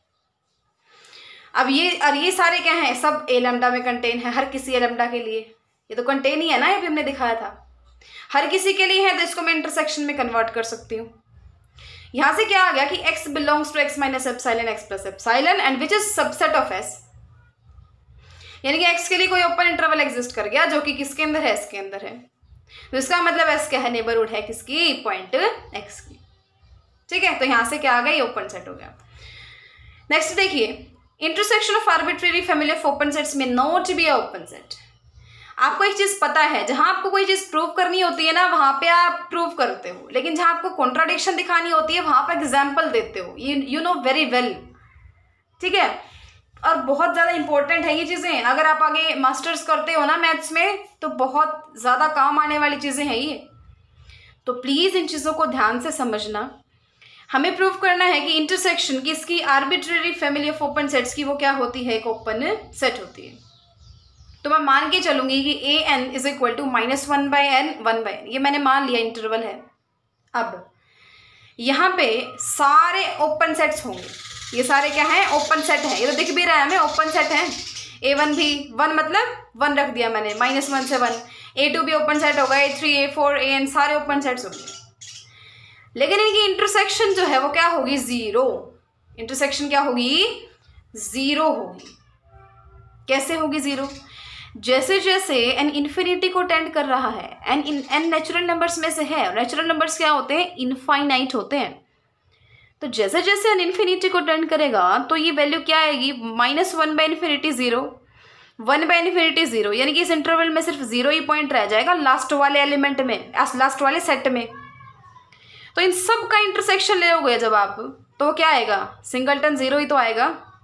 अब ये और ये सारे क्या हैं, सब ए लैम्डा में कंटेन है, हर किसी ए लैम्डा के लिए, ये तो कंटेन ही है ना, ये भी हमने दिखाया था, हर किसी के लिए है, तो इसको मैं इंटरसेक्शन में कन्वर्ट कर सकती हूँ। यहां से क्या आ गया कि x belongs to x minus epsilon x plus epsilon and which is subset of s, यानी कि x के लिए कोई ओपन इंटरवल एग्जिस्ट कर गया जो कि किसके अंदर है, इसके अंदर है, तो इसका मतलब s क्या है, नेबरहुड है किसकी, पॉइंट x की। ठीक है, तो यहां से क्या आ गया, ये ओपन सेट हो गया। नेक्स्ट देखिए, intersection of arbitrary family of open sets may not be a open set. आपको एक चीज पता है, जहां आपको कोई चीज प्रूव करनी होती है ना, वहां पे आप प्रूव करते हो, लेकिन जहां आपको कॉन्ट्राडिक्शन दिखानी होती है वहां पर एग्जाम्पल देते हो, you you know very well. ठीक है, और बहुत ज़्यादा इंपॉर्टेंट है ये चीज़ें, अगर आप आगे मास्टर्स करते हो ना मैथ्स में तो बहुत ज़्यादा काम आने वाली चीज़ें हैं ये, तो प्लीज़ इन चीज़ों को ध्यान से समझना। हमें प्रूव करना है कि इंटरसेक्शन की इसकी arbitrary family of open sets की वो क्या होती है, एक ओपन सेट होती है। तो मैं मान के चलूंगी कि a n is equal to minus one by n, one by n, ये मैंने मान लिया इंटरवल है। अब यहाँ पे सारे ओपन सेट्स होंगे, ये सारे क्या हैं, ओपन सेट हैं, ये तो दिख भी रहा है हमें, ओपन सेट है। ए वन भी, वन मतलब वन रख दिया मैंने, माइनस वन से वन, ए टू भी ओपन सेट होगा, a three, a four, a n सारे ओपन सेट्स होंगे, लेकिन इनकी इंटरसेक्शन जो है वो क्या होगी, जीरो। इंटरसेक्शन क्या होगी, जीरो होगी। कैसे होगी जीरो, जैसे जैसे एन इन्फिनिटी को टेंड कर रहा है, एन एन नेचुरल नंबर्स में से है, नेचुरल नंबर्स क्या होते हैं, इनफाइनाइट होते हैं, तो जैसे जैसे एन इन्फिनिटी को टेंड करेगा तो ये वैल्यू क्या आएगी, minus one by infinity zero, one by infinity zero, यानी कि इस इंटरवल में सिर्फ जीरो ही पॉइंट रह जाएगा लास्ट वाले एलिमेंट में, लास्ट वाले सेट में। तो इन सब का इंटरसेक्शन ले लोगे जब आप, तो क्या आएगा, सिंगलटन जीरो ही तो आएगा,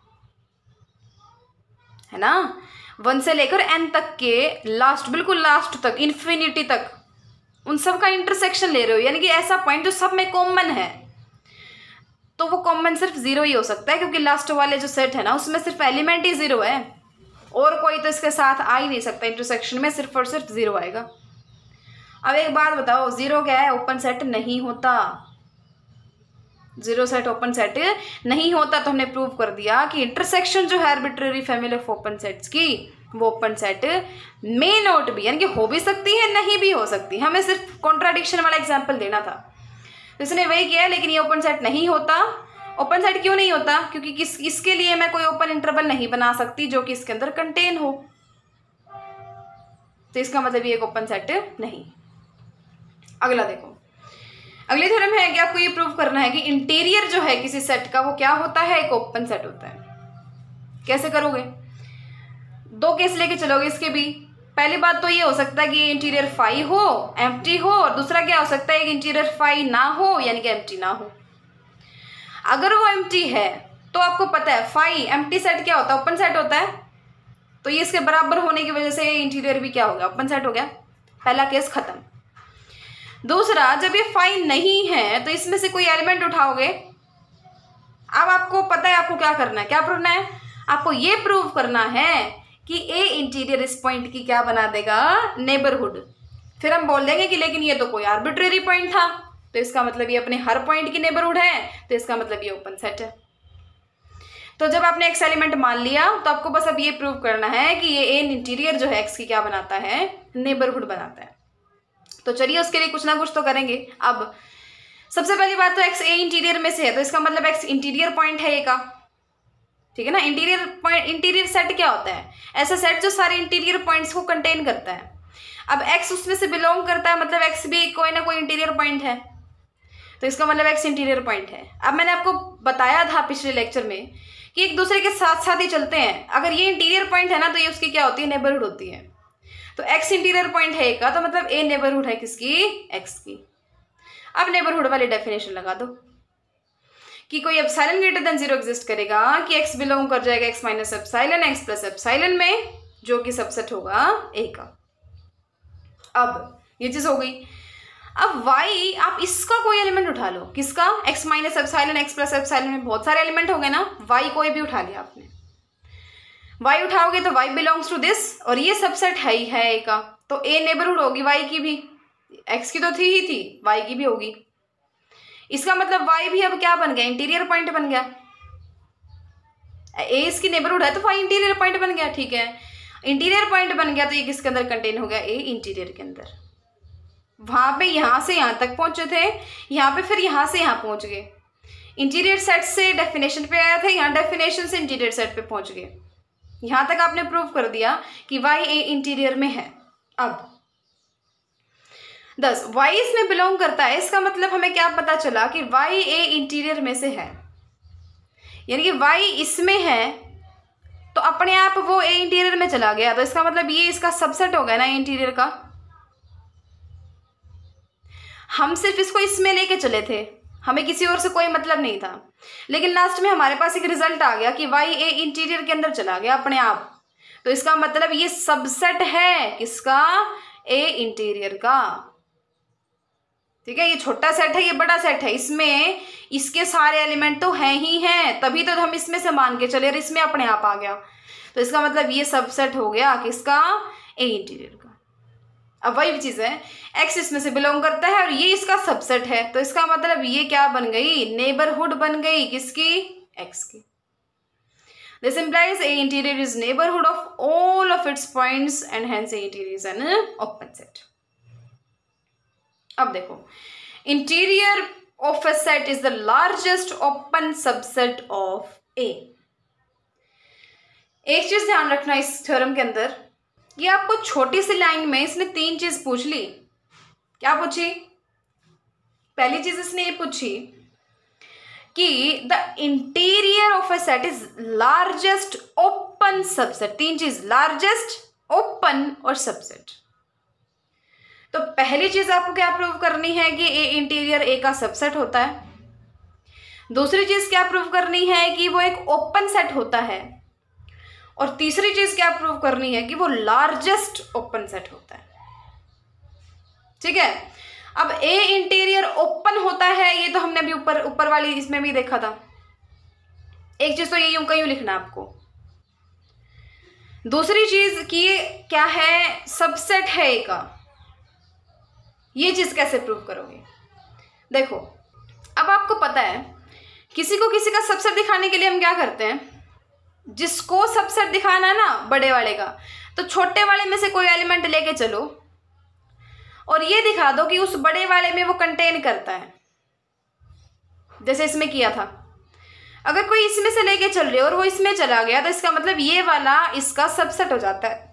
है ना। वन से लेकर एन तक के लास्ट, बिल्कुल लास्ट तक, इन्फिनिटी तक, उन सब का इंटरसेक्शन ले रहे हो, यानी कि ऐसा पॉइंट जो सब में कॉमन है, तो वो कॉमन सिर्फ जीरो ही हो सकता है, क्योंकि लास्ट वाले जो सेट है ना उसमें सिर्फ एलिमेंट ही जीरो है, और कोई तो इसके साथ आ ही नहीं सकता इंटरसेक्शन में, सिर्फ और सिर्फ जीरो आएगा। अब एक बात बताओ, जीरो क्या है, ओपन सेट नहीं होता, जीरो सेट ओपन सेट नहीं होता तो हमने प्रूव कर दिया कि इंटरसेक्शन जो है arbitrary family of open sets की वो open set may not be, यानी कि हो भी सकती है नहीं भी हो सकती। हमें सिर्फ कॉन्ट्राडिक्शन वाला एग्जाम्पल देना था तो इसने वही किया, लेकिन ये ओपन सेट नहीं होता। ओपन सेट क्यों नहीं होता? क्योंकि किस इसके लिए मैं कोई ओपन इंटरवल नहीं बना सकती जो कि इसके अंदर कंटेन हो, तो इसका मतलब ये एक ओपन सेट नहीं। अगला देखो, अगली थ्योरम है कि आपको ये प्रूव करना है कि इंटीरियर जो है किसी सेट का वो क्या होता है, एक ओपन सेट होता है। कैसे करोगे? दो केस लेके चलोगे इसके भी। पहली बात तो ये हो सकता है कि ये इंटीरियर फाई हो, एम्प्टी हो, और दूसरा क्या हो सकता है कि इंटीरियर फाई ना हो यानी कि एम्प्टी ना हो। अगर वो एम्प्टी है तो आपको पता है फाई एम्प्टी सेट क्या होता है, ओपन सेट होता है, तो ये इसके बराबर होने की वजह से इंटीरियर भी क्या हो गया, ओपन सेट हो गया। पहला केस खत्म। दूसरा, जब ये फाई नहीं है तो इसमें से कोई एलिमेंट उठाओगे। अब आपको पता है आपको क्या करना है, क्या प्रूव करना है, आपको ये प्रूव करना है कि ए इंटीरियर इस पॉइंट की क्या बना देगा, नेबरहुड। फिर हम बोल देंगे कि लेकिन ये तो कोई आर्बिट्रेरी पॉइंट था, तो इसका मतलब ये अपने हर पॉइंट की नेबरहुड है, तो इसका मतलब ये ओपन सेट है। तो जब आपने एक्स एलिमेंट मान लिया तो आपको बस अब ये प्रूव करना है कि ये ए इंटीरियर जो है एक्स की क्या बनाता है, नेबरहुड बनाता है। तो चलिए उसके लिए कुछ ना कुछ तो करेंगे। अब सबसे पहली बात तो एक्स ए इंटीरियर में से है, तो इसका मतलब एक्स इंटीरियर पॉइंट है ए का, ठीक है ना। इंटीरियर पॉइंट, इंटीरियर सेट क्या होता है, ऐसा सेट जो सारे इंटीरियर पॉइंट्स को कंटेन करता है। अब एक्स उसमें से बिलोंग करता है, मतलब एक्स भी कोई ना कोई इंटीरियर पॉइंट है, तो इसका मतलब एक्स इंटीरियर पॉइंट है। अब मैंने आपको बताया था पिछले लेक्चर में कि एक दूसरे के साथ साथ ही चलते हैं। अगर ये इंटीरियर पॉइंट है ना तो ये उसकी क्या होती है, नेबरहुड होती है। तो एक्स इंटीरियर पॉइंट है ए का, तो मतलब ए नेबरहुड है किसकी, एक्स की। अब नेबरहुड वाली डेफिनेशन लगा दो कि कोई epsilon greater than zero exist करेगा कि एक्स बिलोंग कर जाएगा x minus epsilon x plus epsilon में, जो कि सबसेट होगा ए का। अब ये चीज हो गई। अब वाई, आप इसका कोई एलिमेंट उठा लो, किसका, x minus epsilon x plus epsilon में बहुत सारे एलिमेंट हो गए ना, वाई कोई भी उठा लिया आपने। वाई उठाओगे तो वाई बिलोंग्स टू दिस, और ये सबसेट है ही है ए का, तो ए नेबरहुड होगी वाई की भी, एक्स की तो थी ही थी, वाई की भी होगी। इसका मतलब वाई भी अब क्या बन गया, इंटीरियर पॉइंट बन गया। ए इसकी नेबरहुड है तो वाई इंटीरियर पॉइंट बन गया, ठीक है। इंटीरियर पॉइंट बन गया तो ये किसके अंदर कंटेन हो गया, ए इंटीरियर के अंदर। वहां पे यहां से यहां तक पहुंचे थे, यहाँ पे फिर यहां से यहां पहुंच गए। इंटीरियर सेट से डेफिनेशन पे आया था, यहाँ डेफिनेशन से इंटीरियर सेट पे पहुंच गए। यहां तक आपने प्रूव कर दिया कि वाई ए इंटीरियर में है। अब दस वाई इसमें बिलोंग करता है, इसका मतलब हमें क्या पता चला कि वाई ए इंटीरियर में से है, यानी कि वाई इसमें है तो अपने आप वो ए इंटीरियर में चला गया, तो इसका मतलब ये इसका सबसेट हो गया ना इंटीरियर का। हम सिर्फ इसको इसमें लेके चले थे, हमें किसी और से कोई मतलब नहीं था, लेकिन लास्ट में हमारे पास एक रिजल्ट आ गया कि वाई ए इंटीरियर के अंदर चला गया अपने आप, तो इसका मतलब ये सबसेट है किसका, ए इंटीरियर का, ठीक है। ये छोटा सेट है, ये बड़ा सेट है, इसमें इसके सारे एलिमेंट तो हैं ही हैं, तभी तो हम इसमें से मान के चले और इसमें अपने आप आ गया, तो इसका मतलब ये सबसेट हो गया किसका, ए इंटीरियर का। अब वही चीज है, एक्स इसमें से बिलोंग करता है और ये इसका सबसेट है, तो इसका मतलब ये क्या बन गई, नेबरहुड बन गई किसकी, एक्स की। This implies A interior is neighborhood of all of its points and hence A interior is an open set. अब देखो, interior of a set is the largest open subset of A. एक चीज ध्यान रखना इस theorem के अंदर, ये आपको छोटी सी लाइन में इसने तीन चीज पूछ ली। क्या पूछी? पहली चीज इसने ये पूछी कि the interior of a set is largest open subset. तीन चीज, लार्जेस्ट, ओपन और सबसेट। तो पहली चीज आपको क्या प्रूव करनी है कि ए इंटीरियर ए का सबसेट होता है। दूसरी चीज क्या प्रूव करनी है कि वो एक ओपन सेट होता है, और तीसरी चीज क्या प्रूव करनी है कि वो लार्जेस्ट ओपन सेट होता है, ठीक है। अब ए इंटीरियर ओपन होता है, ये तो हमने अभी ऊपर ऊपर वाली इसमें भी देखा था। एक चीज तो ये यूं का यूं लिखना आपको। दूसरी चीज कि ये क्या है, सबसेट है ए का। ये चीज कैसे प्रूव करोगे? देखो, अब आपको पता है किसी को किसी का सबसेट दिखाने के लिए हम क्या करते हैं, जिसको सबसेट दिखाना है ना बड़े वाले का, तो छोटे वाले में से कोई एलिमेंट लेके चलो और ये दिखा दो कि उस बड़े वाले में वो कंटेन करता है। जैसे इसमें किया था, अगर कोई इसमें से लेके चल रहे और वो इसमें चला गया तो इसका मतलब ये वाला इसका सबसेट हो जाता है।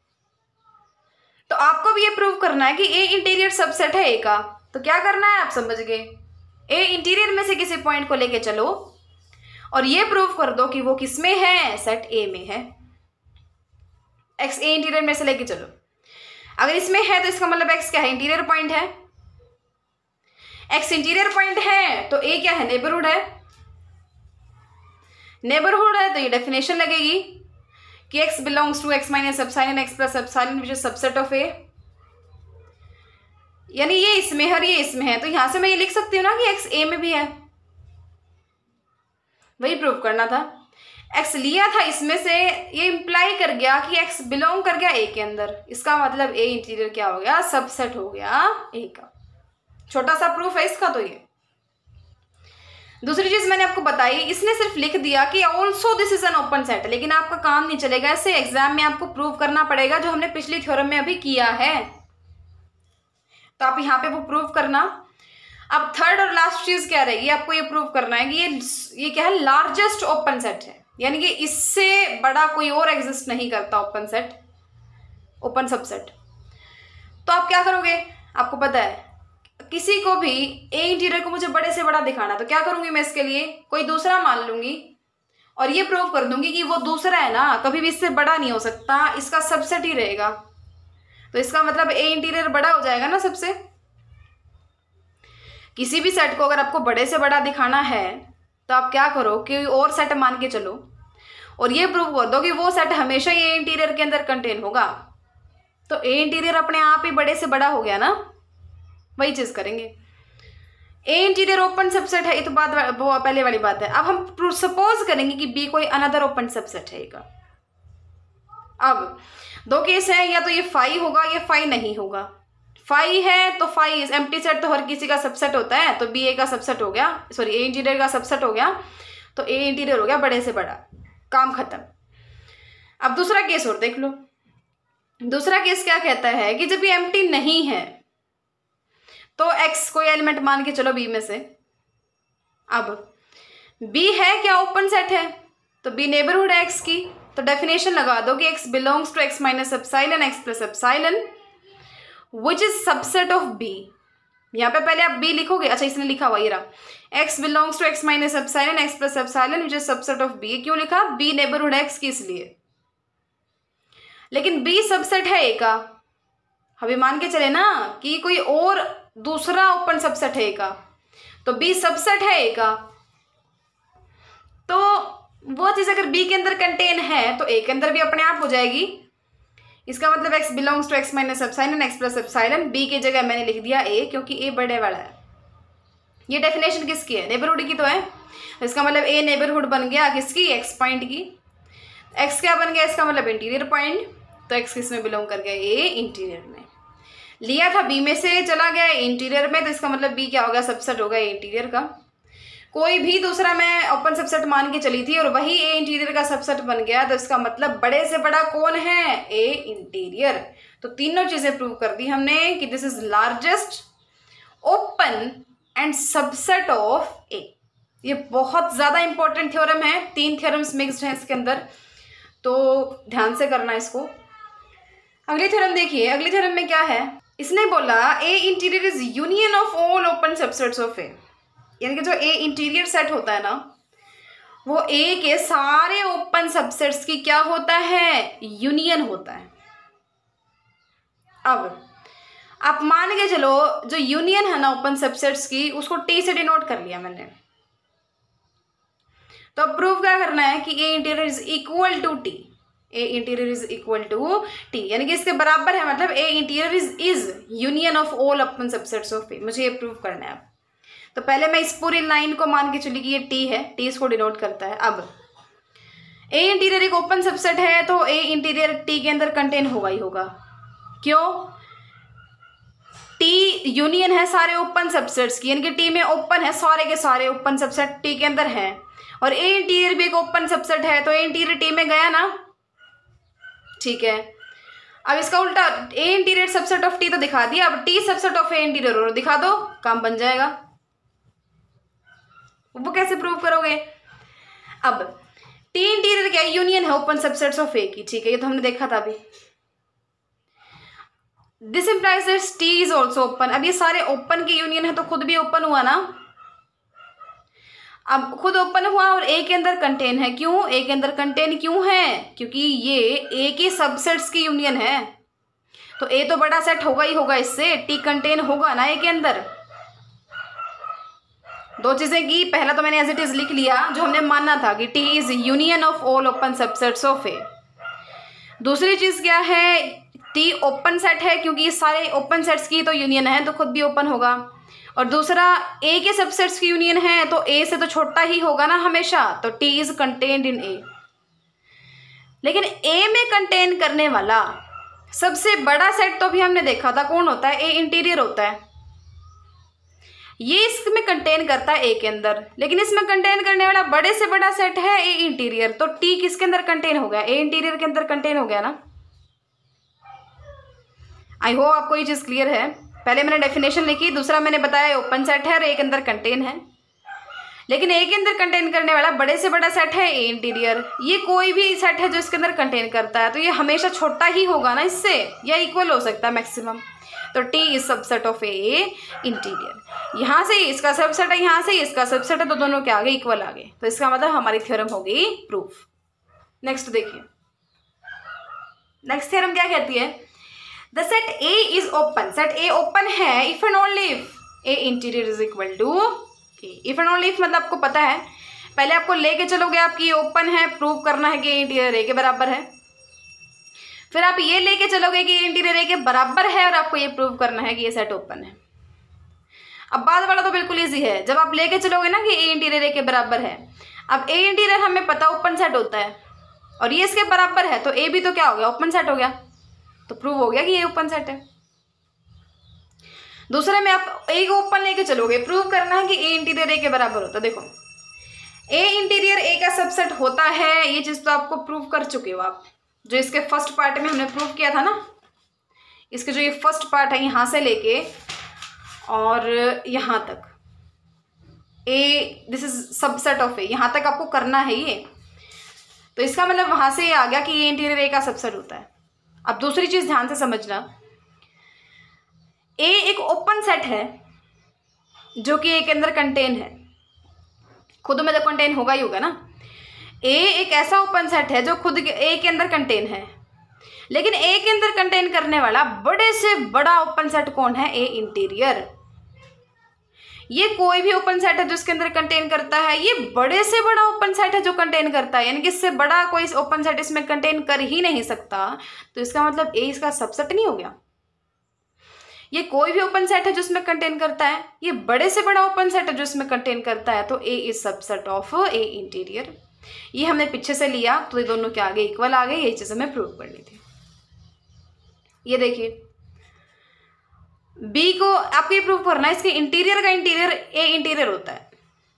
तो आपको भी ये प्रूव करना है कि ए इंटीरियर सबसेट है ए का। तो क्या करना है, आप समझ गए, ए इंटीरियर में से किसी पॉइंट को लेके चलो और ये प्रूव कर दो कि वो किस में है, सेट ए में है। एक्स ए इंटीरियर में से लेके चलो, अगर इसमें है तो इसका मतलब एक्स क्या है, इंटीरियर पॉइंट है। एक्स इंटीरियर पॉइंट है तो ए क्या है, नेबरहुड है। नेबरहुड है तो ये डेफिनेशन लगेगी कि x belongs to x minus epsilon x plus epsilon which is subset of a, यानी ये इसमें है और ये इसमें है। तो यहां से मैं ये लिख सकती हूँ ना कि x a में भी है, वही प्रूव करना था। x लिया था इसमें से, ये इंप्लाई कर गया कि x बिलोंग कर गया a के अंदर, इसका मतलब a इंटीरियर क्या हो गया, सबसेट हो गया a का। छोटा सा प्रूफ है इसका। तो ये दूसरी चीज मैंने आपको बताई, इसने सिर्फ लिख दिया कि also this is an open set, लेकिन आपका काम नहीं चलेगा, ऐसे एग्जाम में आपको प्रूव करना पड़ेगा जो हमने पिछली थ्योरम में अभी किया है। तो आप यहाँ पे वो प्रूव करना। अब थर्ड और लास्ट चीज क्या रहेगी, आपको ये प्रूव करना है कि ये ये क्या है, लार्जेस्ट ओपन सेट है, यानी कि इससे बड़ा कोई और एग्जिस्ट नहीं करता ओपन सेट, ओपन सबसेट। तो आप क्या करोगे, आपको पता है, किसी को भी ए इंटीरियर को मुझे बड़े से बड़ा दिखाना, तो क्या करूंगी मैं, इसके लिए कोई दूसरा मान लूंगी और ये प्रूव कर दूंगी कि वो दूसरा है ना, कभी भी इससे बड़ा नहीं हो सकता, इसका सबसेट ही रहेगा। तो इसका मतलब ए इंटीरियर बड़ा हो जाएगा ना सबसे। किसी भी सेट को अगर आपको बड़े से बड़ा दिखाना है तो आप क्या करो कि और सेट मान के चलो और ये प्रूव कर दो कि वो सेट हमेशा ए इंटीरियर के अंदर कंटेन होगा। तो ए इंटीरियर अपने आप ही बड़े से बड़ा हो गया ना, वही चीज करेंगे। ए इंटीरियर ओपन सबसेट है, ये तो बात वो पहले वाली बात है। अब हम सपोज करेंगे कि बी कोई अनदर ओपन सबसेट है का। अब दो केस है, या तो ये फाई होगा या फाई नहीं होगा। फाई है तो फाई एम्प्टी सेट तो हर किसी का सबसेट होता है, तो बी ए का सबसेट हो गया, सॉरी ए इंटीरियर का सबसेट हो गया, तो ए इंटीरियर हो गया बड़े से बड़ा, काम खत्म। अब दूसरा केस और देख लो। दूसरा केस क्या कहता है कि जब ये एम्प्टी नहीं है तो x कोई एलिमेंट मान के चलो b में से। अब b है क्या, ओपन सेट है, तो b नेबरहुड है x की, तो डेफिनेशन लगा दो कि x belongs to x minus epsilon x plus epsilon which is subset of b। यहाँ पे पहले आप b लिखोगे, अच्छा इसने लिखा हुआ ये रहा, x belongs to x minus epsilon x plus epsilon which is subset of b। क्यों लिखा, b नेबरहुड है x की इसलिए, लेकिन b सबसेट है a का। अभी मान के चले ना कि कोई और दूसरा ओपन सबसेट है का, तो बी सबसेट है ए का, तो वो चीज अगर बी के अंदर कंटेन है तो ए के अंदर भी अपने आप हो जाएगी। इसका मतलब x belongs to x minus epsilon x plus epsilon, b की जगह मैंने लिख दिया ए, क्योंकि ए बड़े वाला है। ये डेफिनेशन किसकी है, नेबरहुड की तो है, इसका मतलब ए नेबरहुड बन गया किसकी, x पॉइंट की। x क्या बन गया, इसका मतलब इंटीरियर पॉइंट, तो x किस में बिलोंग कर गया, ए इंटीरियर में। लिया था बी में से, चला गया इंटीरियर में, तो इसका मतलब बी क्या होगा, सबसेट होगा ए इंटीरियर का। कोई भी दूसरा मैं ओपन सबसेट मान के चली थी और वही ए इंटीरियर का सबसेट बन गया, तो इसका मतलब बड़े से बड़ा कौन है, ए इंटीरियर। तो तीनों चीजें प्रूव कर दी हमने कि this is largest open and subset of a. ये बहुत ज्यादा इंपॉर्टेंट थ्योरम है, तीन थ्योरम्स मिक्स्ड हैं इसके अंदर, तो ध्यान से करना इसको। अगली थ्योरम देखिए, अगली थ्योरम में क्या है, इसने बोला a interior is union of all open subsets of a, यानी कि जो ए इंटीरियर सेट होता है ना, वो ए के सारे ओपन सबसेट्स की क्या होता है, यूनियन होता है। अब आप मान के चलो जो यूनियन है ना ओपन सबसेट्स की, उसको टी से डिनोट कर लिया मैंने, तो अब प्रूव क्या करना है कि a interior is equal to t, a interior is equal to t, यानी कि इसके बराबर है, मतलब a interior is is union of all open subsets of a. मुझे ये प्रूव करना है। तो पहले मैं इस पूरी लाइन को मान के चली कि ये टी है, टी इसको डिनोट करता है। अब ए इंटीरियर एक ओपन सबसेट है, तो ए इंटीरियर टी के अंदर कंटेन होगा ही होगा। क्यों, टी यूनियन है सारे ओपन सबसेट्स की, यानी कि टी में ओपन है सारे के सारे ओपन सबसेट टी के अंदर है, और ए इंटीरियर भी एक ओपन सबसेट है, तो ए इंटीरियर टी में गया ना, ठीक है। अब इसका उल्टा a interior subset of t तो दिखा दिया, अब t subset of a interior और दिखा दो, काम बन जाएगा। वो कैसे प्रूव करोगे? अब टी इंटीरियर क्या यूनियन है ओपन सबसेट्स ऑफ ए की, ठीक है, ये तो हमने देखा था अभी। This implies that t is also open. अब ये सारे ओपन की यूनियन है तो खुद भी ओपन हुआ ना। अब खुद ओपन हुआ और ए के अंदर कंटेन है, क्यों? ए के अंदर कंटेन क्यों है? क्योंकि ये ए के सबसेट्स की यूनियन है, तो ए तो बड़ा सेट होगा ही होगा, इससे टी कंटेन होगा ना ए के अंदर। दो चीजें की, पहला तो मैंने एज इट इज लिख लिया जो हमने मानना था कि t is union of all open subsets of a. दूसरी चीज क्या है, टी ओपन सेट है क्योंकि ये सारे ओपन सेट्स की तो यूनियन है, तो खुद भी ओपन होगा। और दूसरा ए के सबसेट्स की यूनियन है तो ए से तो छोटा ही होगा ना हमेशा, तो t is contained in a. लेकिन ए में कंटेन करने वाला सबसे बड़ा सेट तो भी हमने देखा था कौन होता है, ए इंटीरियर होता है। ये इसमें कंटेन करता है ए के अंदर, लेकिन इसमें कंटेन करने वाला बड़े से बड़ा सेट है ए इंटीरियर, तो टी किसके अंदर कंटेन हो गया? ए इंटीरियर के अंदर कंटेन हो गया ना। आई होप आपको ये चीज क्लियर है। पहले मैंने डेफिनेशन लिखी, दूसरा मैंने बताया ओपन सेट है और ए के अंदर कंटेन है, लेकिन ए के अंदर कंटेन करने वाला बड़े से बड़ा सेट है ए इंटीरियर। ये कोई भी सेट है जो इसके अंदर कंटेन करता है तो ये हमेशा छोटा ही होगा ना इससे, या इक्वल हो सकता है मैक्सिमम। तो t is subset of a interior. यहाँ से इसका सबसेट है, यहाँ से इसका सबसेट है, तो दोनों के आगे इक्वल आ गए, तो इसका मतलब हमारी थ्योरम हो गई प्रूफ। नेक्स्ट देखिए, नेक्स्ट थ्योरम क्या कहती है, the set a is open. Set a open है if and only if a interior is equal to a. If and only if मतलब आपको पता है, पहले आपको लेके चलोगे आपकी ओपन है, प्रूव करना है कि ए इंटीरियर ए के बराबर है, फिर आप ये लेके चलोगे कि ए इंटीरियर ए के बराबर है और आपको ये प्रूव करना है कि ये सेट ओपन है। अब बाद वाला तो बिल्कुल ईजी है, जब आप लेके चलोगे ना कि ए इंटीरियर ए के बराबर है। अब ए इंटीरियर हमें पता ओपन सेट होता है और ये इसके बराबर है, तो ए भी तो क्या हो गया, ओपन सेट हो गया, तो प्रूव हो गया कि ये ओपन सेट है। दूसरे में आप ए को ओपन लेके चलोगे, प्रूव करना है कि ए इंटीरियर ए के बराबर होता है। देखो ए इंटीरियर ए का सबसेट होता है, ये चीज तो आपको प्रूव कर चुके हो आप, जो इसके फर्स्ट पार्ट में हमने प्रूव किया था ना। इसके जो ये फर्स्ट पार्ट है यहां से लेके और यहां तक, a this is subset of a, यहां तक आपको करना है ये, तो इसका मतलब वहां से ये आ गया कि ये इंटीरियर ए का सबसेट होता है। अब दूसरी चीज ध्यान से समझना, ए एक ओपन सेट है जो कि ए के अंदर कंटेन है, खुद में तो कंटेन होगा ही होगा ना। ए एक ऐसा ओपन सेट है जो खुद ए के अंदर कंटेन है, लेकिन ए के अंदर कंटेन करने वाला बड़े से बड़ा ओपन सेट कौन है, ए इंटीरियर। ये कोई भी ओपन सेट है जो इसके अंदर कंटेन करता है, ये बड़े से बड़ा ओपन सेट है जो कंटेन करता है, यानी कि इससे बड़ा कोई ओपन सेट इसमें कंटेन कर ही नहीं सकता, तो इसका मतलब ए इसका सबसेट नहीं हो गया। ये कोई भी ओपन सेट है जो इसमें कंटेन करता है, ये बड़े से बड़ा ओपन सेट है जो इसमें कंटेन करता है, तो a is subset of a interior. ये हमने पीछे से लिया तो ये दोनों के आगे इक्वल आ गए, ये चीज हमें प्रूव करनी थी। ये देखिए बी को आपको ये प्रूव करना है, इसके इंटीरियर का इंटीरियर ए इंटीरियर होता है।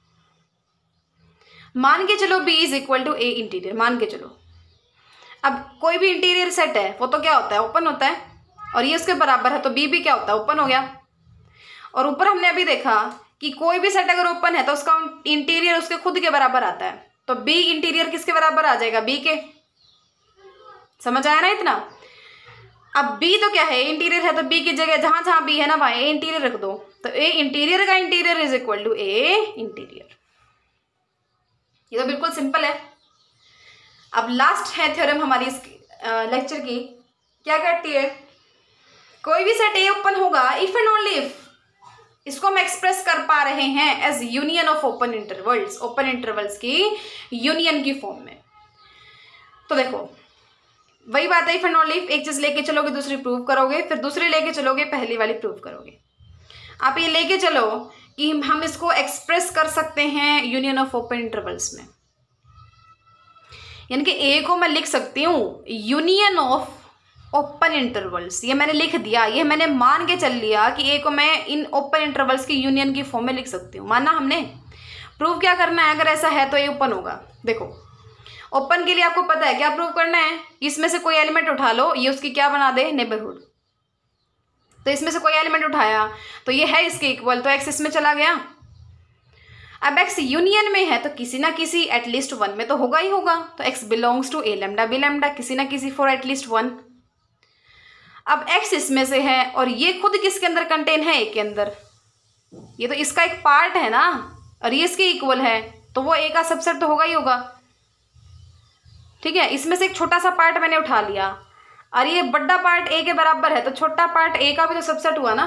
मान के चलो b is equal to a interior, मान के चलो। अब कोई भी इंटीरियर सेट है वो तो क्या होता है, ओपन होता है, और ये उसके बराबर है तो बी भी क्या होता है, ओपन हो गया। और ऊपर हमने अभी देखा कि कोई भी सेट अगर ओपन है तो उसका इंटीरियर उसके खुद के बराबर आता है, तो बी इंटीरियर किसके बराबर आ जाएगा, बी के। समझ आया ना इतना। अब बी तो क्या है, इंटीरियर है, तो बी की जगह जहां जहां बी है ना वहां ए इंटीरियर रख दो, तो ए इंटीरियर का interior is equal to a interior. ये तो बिल्कुल सिंपल है। अब लास्ट है थ्योरम हमारी इस लेक्चर की, क्या कहती है, कोई भी सेट ए ओपन होगा इफ एंड ओनली इफ, इसको हम एक्सप्रेस कर पा रहे हैं as union of open intervals, open intervals की यूनियन की फॉर्म में। तो देखो वही बात है, इफ एंड ओनली इफ, एक चीज लेके चलोगे दूसरी प्रूव करोगे, फिर दूसरी लेके चलोगे पहली वाली प्रूव करोगे। आप ये लेके चलो कि हम इसको एक्सप्रेस कर सकते हैं यूनियन ऑफ ओपन इंटरवल्स में, यानी कि ए को मैं लिख सकती हूं यूनियन ऑफ ओपन इंटरवल्स, ये मैंने लिख दिया, ये मैंने मान के चल लिया कि ए को मैं इन ओपन इंटरवल्स की यूनियन की फॉर्म में लिख सकती हूँ। माना हमने। प्रूव क्या करना है, अगर ऐसा है तो ये ओपन होगा। देखो ओपन के लिए आपको पता है क्या प्रूव करना है, इसमें से कोई एलिमेंट उठा लो, ये उसकी क्या बना दे, नेबरहुड। तो इसमें से कोई एलिमेंट उठाया तो ये है इसके इक्वल, तो एक्स इसमें चला गया। अब एक्स यूनियन में है तो किसी ना किसी एटलीस्ट वन में तो होगा ही होगा, तो x belongs to a lambda b lambda, किसी ना किसी फॉर एटलीस्ट वन। अब एक्स इसमें से है और ये खुद किसके अंदर कंटेन है, ए के अंदर। ये तो इसका एक पार्ट है ना, और ये इसके इक्वल है, तो वो ए का सबसेट तो होगा ही होगा। ठीक है, इसमें से एक छोटा सा पार्ट मैंने उठा लिया और ये बड़ा पार्ट ए के बराबर है, तो छोटा पार्ट ए का भी तो सबसेट हुआ ना।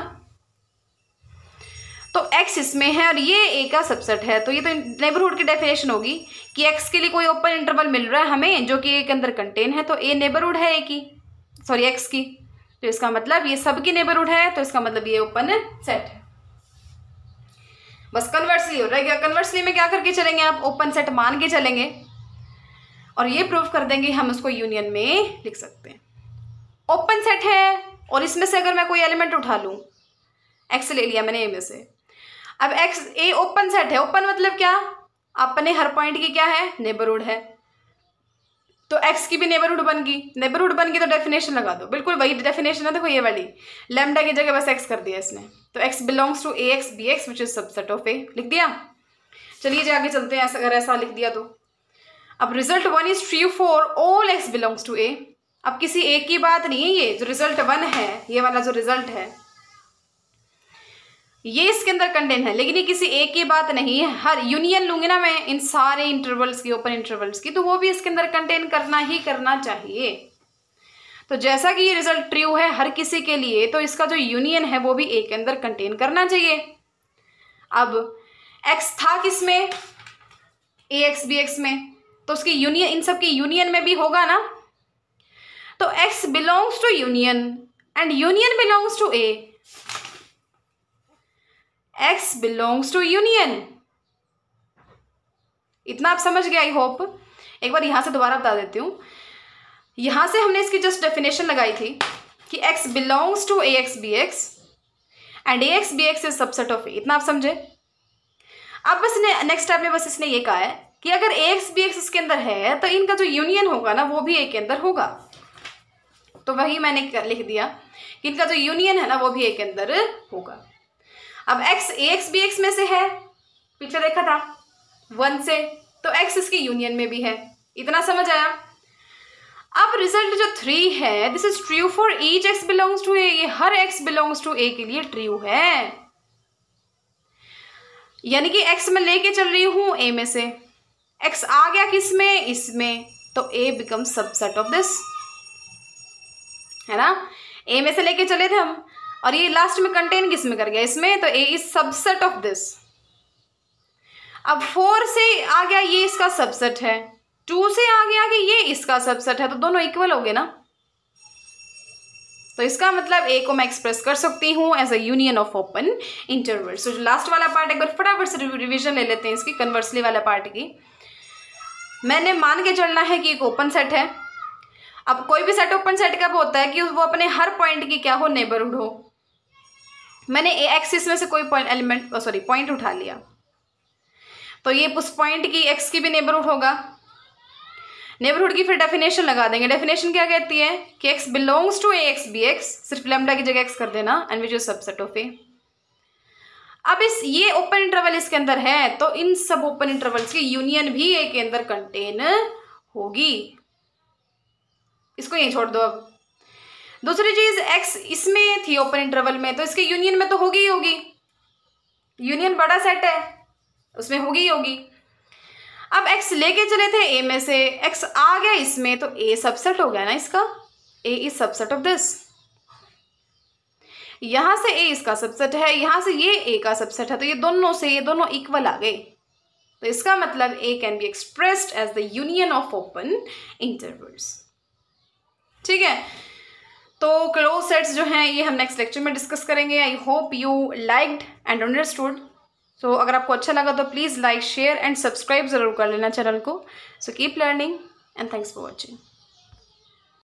तो एक्स इसमें है और ये ए का सबसेट है, तो ये तो नेबरहुड की डेफिनेशन होगी कि एक्स के लिए कोई ओपन इंटरवल मिल रहा है हमें जो कि ए के अंदर कंटेन है, तो ए नेबरहुड है ए की, सॉरी एक्स की। तो इसका मतलब ये सबकी नेबरहुड है, तो इसका मतलब ये ओपन सेट है। बस कन्वर्सली हो रहा है। कन्वर्सली में क्या करके चलेंगे आप, ओपन सेट मान के चलेंगे और ये प्रूव कर देंगे हम उसको यूनियन में लिख सकते हैं। ओपन सेट है और इसमें से अगर मैं कोई एलिमेंट उठा लूँ, एक्स ले लिया मैंने ए में से, अब एक्स ए ओपन सेट है। ओपन मतलब क्या, अपने हर पॉइंट की क्या है, नेबरहुड है, तो एक्स की भी नेबरहुड बन गई। नेबरहुड बन गई तो डेफिनेशन लगा दो, बिल्कुल वही डेफिनेशन है, देखो ये वाली, लैम्डा की जगह बस एक्स कर दिया इसने, तो x belongs to a x b x which is subset of a, लिख दिया। चलिए जी आगे चलते हैं, अगर ऐसा लिख दिया तो। अब result one is true for all x belongs to a. अब किसी एक की बात नहीं है, ये जो रिजल्ट वन है, ये वाला जो रिजल्ट है ये इसके अंदर कंटेन है, लेकिन ये किसी एक की बात नहीं है। हर यूनियन लूंगी ना मैं इन सारे इंटरवल्स की, ओपन इंटरवल्स की, तो वो भी इसके अंदर कंटेन करना ही करना चाहिए। तो जैसा कि ये रिजल्ट ट्रू है हर किसी के लिए, तो इसका जो यूनियन है वो भी ए के अंदर कंटेन करना चाहिए। अब एक्स था किसमें, ए एक्स बी एक्स में, तो उसकी यूनियन इन सब की यूनियन में भी होगा ना। तो x belongs to union and union belongs to a, x belongs to union. इतना आप समझ गए आई होप। एक बार यहां से दोबारा बता देती हूं, यहां से हमने इसकी जस्ट डेफिनेशन लगाई थी कि x belongs to a x b x and a x b x is subset of a. इतना आप समझे। अब बस नेक्स्ट स्टेप में बस इसने ये कहा है कि अगर ए एक्स बी एक्स इसके अंदर है तो इनका जो यूनियन होगा ना वो भी ए के अंदर होगा। तो वही मैंने लिख दिया कि इनका जो यूनियन है ना वो भी ए के अंदर होगा। अब x a x b x में से है, पीछे देखा था वन से, तो x इसकी यूनियन में भी है। इतना समझ आया। अब रिजल्ट जो थ्री है, this is true for each x belongs to a, ये हर x बिलोंग्स टू a के लिए ट्रू है। यानी कि x में लेके चल रही हूं a में से, x आ गया किस में, इसमें, तो a become subset of this, है ना। a में से लेके चले थे हम और ये लास्ट में कंटेन किस में कर गया, इसमें, तो a is subset of this. अब फोर से आ गया ये इसका सबसेट है, टू से आ गया कि ये इसका सबसेट है, तो दोनों इक्वल हो गए ना। तो इसका मतलब ए को मैं एक्सप्रेस कर सकती हूँ as a union of open interval. So जो लास्ट वाला पार्ट एक बार फटाफट से रिविजन ले लेते हैं इसकी, कन्वर्सली वाला पार्ट की। मैंने मान के चलना है कि एक ओपन सेट है। अब कोई भी सेट ओपन सेट कब होता है कि वो अपने हर पॉइंट की क्या हो, नेबरहुड हो। मैंने ए एक्सिस में से कोई पॉइंट एलिमेंट सॉरी पॉइंट उठा लिया, तो ये उस पॉइंट की एक्स की भी नेबरहुड होगा। नेबरहुड की फिर डेफिनेशन लगा देंगे। डेफिनेशन क्या कहती है कि x belongs to a x b x, सिर्फ लैम्डा की जगह एक्स कर देना, and which is subset of a. अब इस ये ओपन इंटरवल इसके अंदर है, तो इन सब ओपन इंटरवल्स की यूनियन भी ए के अंदर कंटेन होगी। इसको यहीं छोड़ दो। अब दूसरी चीज, x इसमें थी ओपन इंटरवल में, तो इसके यूनियन में तो होगी ही होगी। यूनियन बड़ा सेट है, उसमें होगी ही होगी। अब x लेके चले थे a में से, x आ गया इसमें, तो a सबसेट हो गया ना इसका, a is subset of this. यहां से a इसका सबसेट है, यहां से ये a का सबसेट है, तो ये दोनों से ये दोनों इक्वल आ गए। तो इसका मतलब a can be expressed as the union of open intervals. ठीक है, तो क्लोज सेट्स जो हैं ये हम नेक्स्ट लेक्चर में डिस्कस करेंगे। I hope you liked and understood. So अगर आपको अच्छा लगा तो please like share and subscribe ज़रूर कर लेना चैनल को। So keep learning and thanks for watching.